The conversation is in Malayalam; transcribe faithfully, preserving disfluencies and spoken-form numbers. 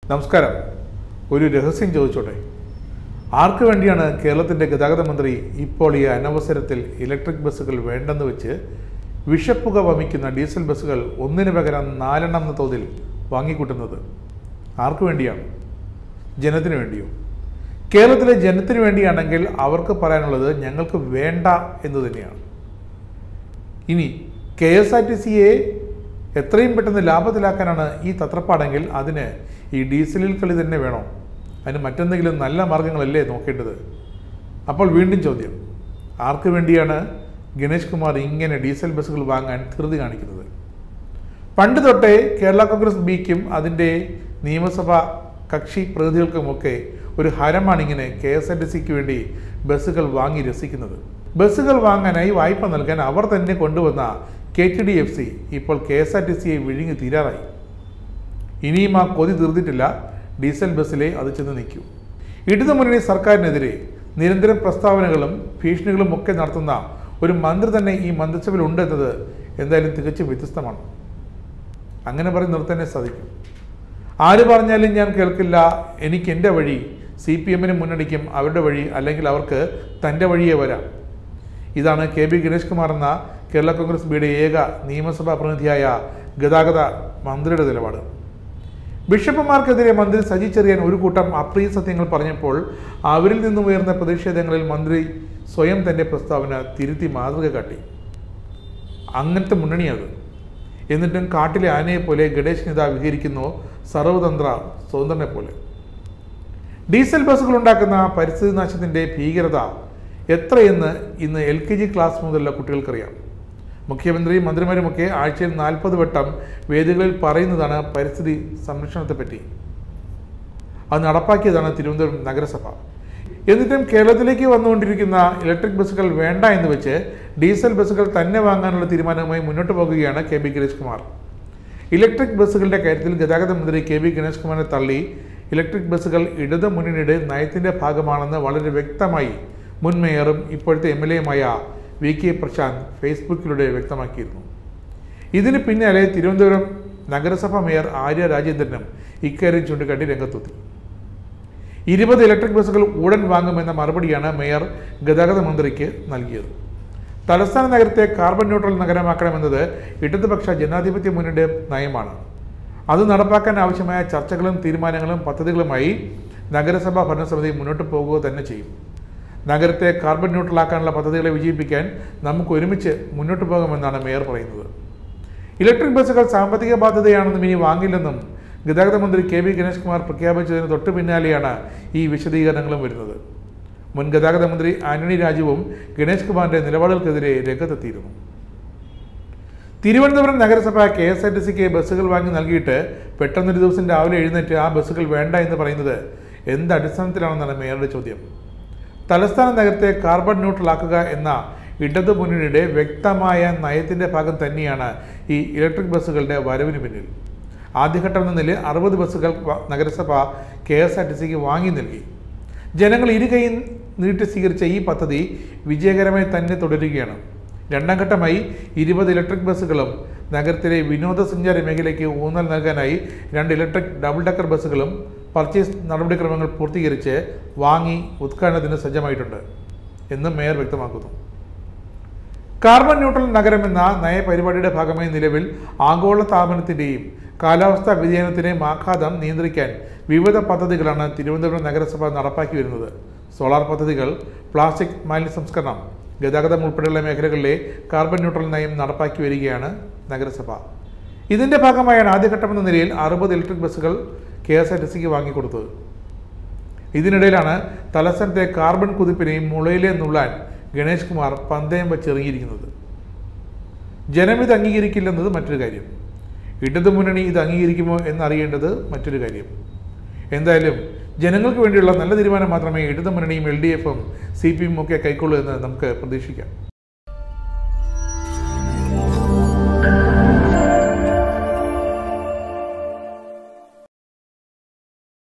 നമസ്കാരം. ഒരു രഹസ്യം ചോദിച്ചോട്ടെ. ആർക്ക് വേണ്ടിയാണ് കേരളത്തിൻ്റെ ഗതാഗത മന്ത്രി ഇപ്പോൾ ഈ അനവസരത്തിൽ ഇലക്ട്രിക് ബസ്സുകൾ വേണ്ടെന്ന് വെച്ച് വിഷപ്പുക വമിക്കുന്ന ഡീസൽ ബസ്സുകൾ ഒന്നിനു പകരം നാലെണ്ണം എന്ന തോതിൽ വാങ്ങിക്കൂട്ടുന്നത്? ആർക്ക് വേണ്ടിയാണ്? ജനത്തിന് വേണ്ടിയോ? കേരളത്തിലെ ജനത്തിന് വേണ്ടിയാണെങ്കിൽ അവർക്ക് പറയാനുള്ളത് ഞങ്ങൾക്ക് വേണ്ട എന്ന് തന്നെയാണ്. ഇനി കെ എസ് ആർ ടി സിയെ എത്രയും പെട്ടെന്ന് ലാഭത്തിലാക്കാനാണ് ഈ തത്രപ്പാടെങ്കിൽ അതിന് ഈ ഡീസലിൽ കളി തന്നെ വേണോ? അതിന് മറ്റെന്തെങ്കിലും നല്ല മാർഗങ്ങളല്ലേ നോക്കേണ്ടത്? അപ്പോൾ വീണ്ടും ചോദ്യം, ആർക്ക് വേണ്ടിയാണ് ഗണേഷ് കുമാർ ഇങ്ങനെ ഡീസൽ ബസ്സുകൾ വാങ്ങാൻ ധൃതി കാണിക്കുന്നത്? പണ്ട് തൊട്ടേ കേരള കോൺഗ്രസ് ബിക്കും അതിൻ്റെ നിയമസഭാ കക്ഷി പ്രതിനിധികൾക്കുമൊക്കെ ഒരു ഹരമാണ് ഇങ്ങനെ കെ എസ് ആർ ടി സിക്ക് വേണ്ടി ബസ്സുകൾ വാങ്ങി രസിക്കുന്നത്. ബസ്സുകൾ വാങ്ങാനായി വായ്പ നൽകാൻ അവർ തന്നെ കൊണ്ടുവന്ന K T D F C ഇപ്പോൾ കെ എസ് ആർ ടി സിയെ വിഴുങ്ങി തീരാറായി. ഇനിയും ആ കൊതി തീർന്നിട്ടില്ല. ഡീസൽ ബസ്സിലെ അത് ചെന്ന് നിൽക്കൂ. ഇടതുമുന്നണി സർക്കാരിനെതിരെ നിരന്തരം പ്രസ്താവനകളും ഭീഷണികളും ഒക്കെ നടത്തുന്ന ഒരു മന്ത്രി തന്നെ ഈ മന്ത്രിസഭയിൽ ഉണ്ടെന്നത് എന്തായാലും തികച്ചും വ്യത്യസ്തമാണ്. അങ്ങനെ പറഞ്ഞ് നിർത്താനേ സാധിക്കും. ആര് പറഞ്ഞാലും ഞാൻ കേൾക്കില്ല, എനിക്ക് എൻ്റെ വഴി, സി പി എമ്മിനും മുന്നണിക്കും അവരുടെ വഴി, അല്ലെങ്കിൽ അവർക്ക് തൻ്റെ വഴിയേ വരാം. ഇതാണ് കെ ബി ഗണേഷ് കുമാർ എന്ന കേരള കോൺഗ്രസ് ബിയുടെ ഏക നിയമസഭാ പ്രതിനിധിയായ ഗതാഗത മന്ത്രിയുടെ നിലപാട്. ബിഷപ്പുമാർക്കെതിരെ മന്ത്രി സജി ചെറിയാൻ ഒരു കൂട്ടം അപ്രിയ സത്യങ്ങൾ പറഞ്ഞപ്പോൾ അവരിൽ നിന്നും ഉയർന്ന പ്രതിഷേധങ്ങളിൽ മന്ത്രി സ്വയം തൻ്റെ പ്രസ്താവന തിരുത്തി മാതൃക കാട്ടി. അങ്ങനത്തെ മുന്നണിയത്. എന്നിട്ടും കാട്ടിലെ ആനയെ പോലെ ഗണേശ് നേതാ വിഹരിക്കുന്നു, സർവതന്ത്ര സ്വതന്ത്രനെ പോലെ. ഡീസൽ ബസ്സുകൾ ഉണ്ടാക്കുന്ന പരിസ്ഥിതി നാശത്തിൻ്റെ ഭീകരത എത്രയെന്ന് ഇന്ന് എൽ കെ ജി ക്ലാസ് മുതലുള്ള കുട്ടികൾക്കറിയാം. മുഖ്യമന്ത്രിയും മന്ത്രിമാരുമൊക്കെ ആഴ്ചയിൽ നാൽപ്പത് വട്ടം വേദികളിൽ പറയുന്നതാണ് പരിസ്ഥിതി സംരക്ഷണത്തെപ്പറ്റി. അത് നടപ്പാക്കിയതാണ് തിരുവനന്തപുരം നഗരസഭ. എന്നിട്ടും കേരളത്തിലേക്ക് വന്നുകൊണ്ടിരിക്കുന്ന ഇലക്ട്രിക് ബസ്സുകൾ വേണ്ട എന്ന് വെച്ച് ഡീസൽ ബസ്സുകൾ തന്നെ വാങ്ങാനുള്ള തീരുമാനവുമായി മുന്നോട്ട് പോകുകയാണ് K B Ganesh Kumar. Electric ബസ്സുകളുടെ കാര്യത്തിൽ ഗതാഗത മന്ത്രി കെ ബി ഗണേഷ് കുമാറിനെ തള്ളി ഇലക്ട്രിക് ബസ്സുകൾ ഇടതു മുന്നണിയുടെ നയത്തിൻ്റെ ഭാഗമാണെന്ന് വളരെ വ്യക്തമായി മുൻ മേയറും ഇപ്പോഴത്തെ എം എൽ എയുമായ വി കെ പ്രശാന്ത് ഫേസ്ബുക്കിലൂടെ വ്യക്തമാക്കിയിരുന്നു. ഇതിന് പിന്നാലെ തിരുവനന്തപുരം നഗരസഭ മേയർ ആര്യ രാജേന്ദ്രനും ഇക്കാര്യം ചൂണ്ടിക്കാട്ടി രംഗത്തെത്തി. ഇരുപത് ഇലക്ട്രിക് ബസ്സുകൾ ഉടൻ വാങ്ങുമെന്ന മറുപടിയാണ് മേയർ ഗതാഗത മന്ത്രിക്ക് നൽകിയത്. തലസ്ഥാന നഗരത്തെ കാർബൺ ന്യൂട്രൽ നഗരമാക്കണമെന്നത് ഇടതുപക്ഷ ജനാധിപത്യ മുന്നണിയുടെ നയമാണ്. അത് നടപ്പാക്കാൻ ആവശ്യമായ ചർച്ചകളും തീരുമാനങ്ങളും പദ്ധതികളുമായി നഗരസഭാ ഭരണസമിതി മുന്നോട്ട് പോകുക തന്നെ ചെയ്യും. നഗരത്തെ കാർബൺ ന്യൂട്രലാക്കാനുള്ള പദ്ധതികളെ വിജയിപ്പിക്കാൻ നമുക്ക് ഒരുമിച്ച് മുന്നോട്ട് പോകാമെന്നാണ് മേയർ പറയുന്നത്. ഇലക്ട്രിക് ബസ്സുകൾ സാമ്പത്തിക ബാധ്യതയാണെന്നും ഇനി വാങ്ങില്ലെന്നും ഗതാഗത മന്ത്രി കെ ബി ഗണേഷ് കുമാർ പ്രഖ്യാപിച്ചതിന് തൊട്ടു പിന്നാലെയാണ് ഈ വിശദീകരണങ്ങളും വരുന്നത്. മുൻ ഗതാഗത മന്ത്രി ആന്റണി രാജുവും ഗണേഷ് കുമാറിന്റെ നിലപാടുകൾക്കെതിരെ രംഗത്തെത്തിയിരുന്നു. തിരുവനന്തപുരം നഗരസഭ കെ എസ് ആർ ടി സിക്ക് ബസ്സുകൾ വാങ്ങി നൽകിയിട്ട് പെട്ടെന്നൊരു ദിവസം രാവിലെ എഴുന്നേറ്റ് ആ ബസ്സുകൾ വേണ്ട എന്ന് പറയുന്നത് എന്ത് അടിസ്ഥാനത്തിലാണെന്നാണ് മേയറുടെ ചോദ്യം. തലസ്ഥാന നഗരത്തെ കാർബൺ ന്യൂട്രലാക്കുക എന്ന ഇടതു മുന്നണിയുടെ വ്യക്തമായ നയത്തിൻ്റെ ഭാഗം തന്നെയാണ് ഈ ഇലക്ട്രിക് ബസ്സുകളുടെ വരവിന് പിന്നിൽ. ആദ്യഘട്ടം എന്ന നിലയിൽ അറുപത് ബസ്സുകൾ നഗരസഭ കെ എസ് ആർ ടി സിക്ക് വാങ്ങി നൽകി. ജനങ്ങൾ ഇരുകൈയും നീട്ടി സ്വീകരിച്ച ഈ പദ്ധതി വിജയകരമായി തന്നെ തുടരുകയാണ്. രണ്ടാം ഘട്ടമായി ഇരുപത് ഇലക്ട്രിക് ബസ്സുകളും നഗരത്തിലെ വിനോദസഞ്ചാര മേഖലയ്ക്ക് ഊന്നൽ നൽകാനായി രണ്ട് ഇലക്ട്രിക് ഡബിൾ ഡെക്കർ ബസ്സുകളും പർച്ചേസ് നടപടിക്രമങ്ങൾ പൂർത്തീകരിച്ച് വാങ്ങി ഉദ്ഘാടനത്തിന് സജ്ജമായിട്ടുണ്ട് എന്നും മേയർ വ്യക്തമാക്കുന്നു. കാർബൺ ന്യൂട്രൽ നഗരം എന്ന നയപരിപാടിയുടെ ഭാഗമായി നിലവിൽ ആഗോള താപനത്തിൻ്റെയും കാലാവസ്ഥാ വ്യതിയാനത്തിൻ്റെയും ആഘാതം നിയന്ത്രിക്കാൻ വിവിധ പദ്ധതികളാണ് തിരുവനന്തപുരം നഗരസഭ നടപ്പാക്കി വരുന്നത്. സോളാർ പദ്ധതികൾ, പ്ലാസ്റ്റിക് മാലിന്യ സംസ്കരണം, ഗതാഗതം ഉൾപ്പെടെയുള്ള മേഖലകളിലെ കാർബൺ ന്യൂട്രൽ നയം നടപ്പാക്കി വരികയാണ് നഗരസഭ. ഇതിൻ്റെ ഭാഗമായാണ് ആദ്യഘട്ടമെന്ന നിലയിൽ അറുപത് ഇലക്ട്രിക് ബസ്സുകൾ കെ എസ് ആർ ടി സിക്ക് വാങ്ങിക്കൊടുത്തത്. ഇതിനിടയിലാണ് തലസ്ഥാനത്തെ കാർബൺ കുതിപ്പിനെയും മുളയിലെ നുള്ളാൻ ഗണേഷ് കുമാർ പന്തയം വച്ചെറിയിരിക്കുന്നത്. ജനം ഇത് അംഗീകരിക്കില്ലെന്നത് മറ്റൊരു കാര്യം. ഇടതുമുന്നണി ഇത് അംഗീകരിക്കുമോ എന്നറിയേണ്ടത് മറ്റൊരു കാര്യം. എന്തായാലും ജനങ്ങൾക്ക് വേണ്ടിയുള്ള നല്ല തീരുമാനം മാത്രമേ ഇടതുമുന്നണിയും എൽ ഡി എഫും സി പി എമ്മും ഒക്കെ കൈക്കൊള്ളൂ എന്ന് നമുക്ക് പ്രതീക്ഷിക്കാം.